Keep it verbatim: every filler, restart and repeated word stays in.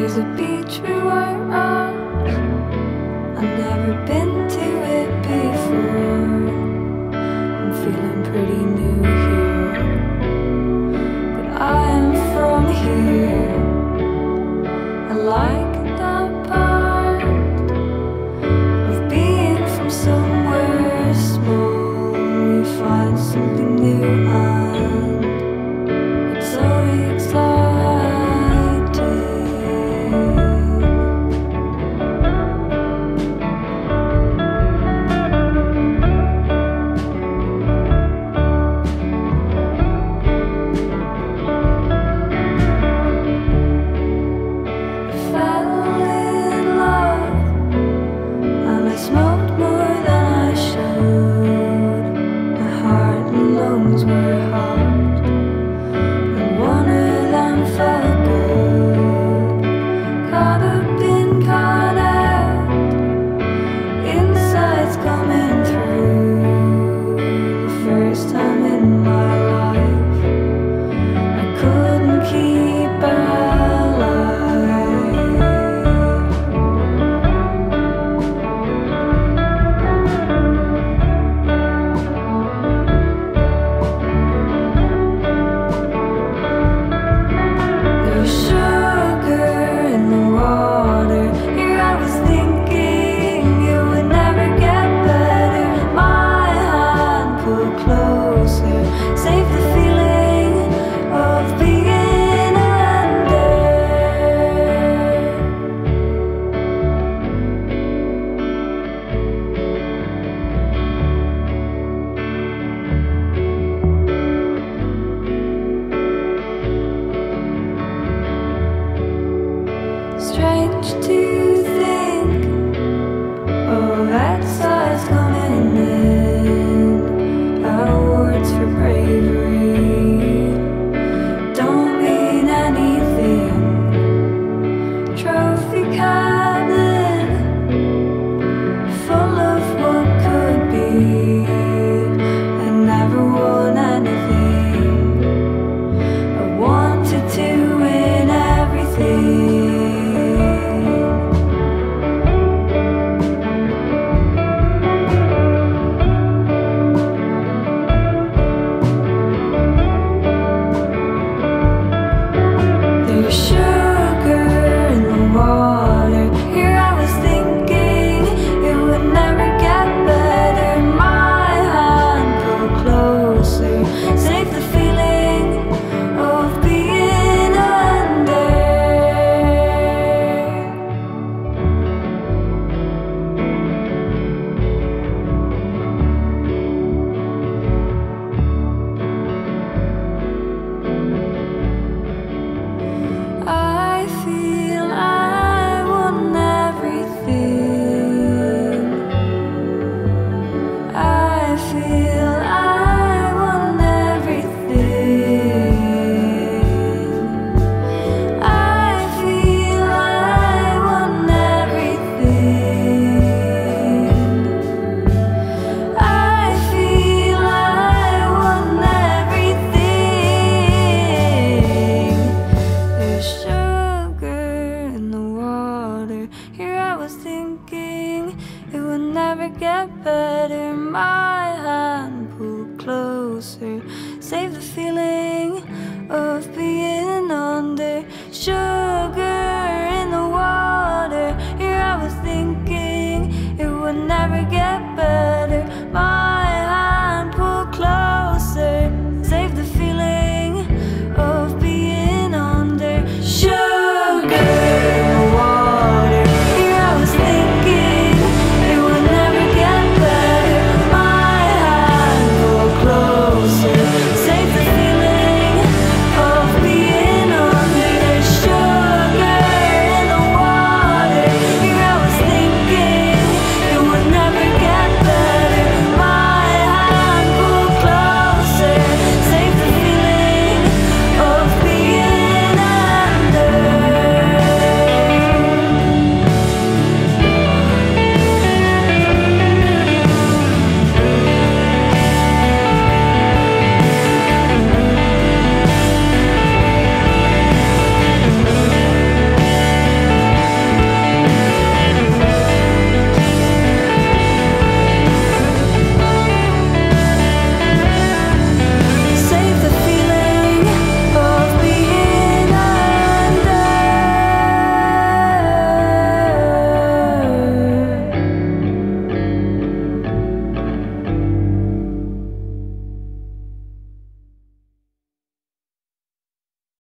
There's a beach with white rocks. I've never been to it before. I'm feeling pretty new here, but I am from here. I like that part of being from somewhere small. You find something new and it's so exciting. Smoked more than I should. My heart and lungs were hot, and one of them felt good. Caught up in, caught out, insides coming through. The first time in my life I couldn't keep alive. Strange to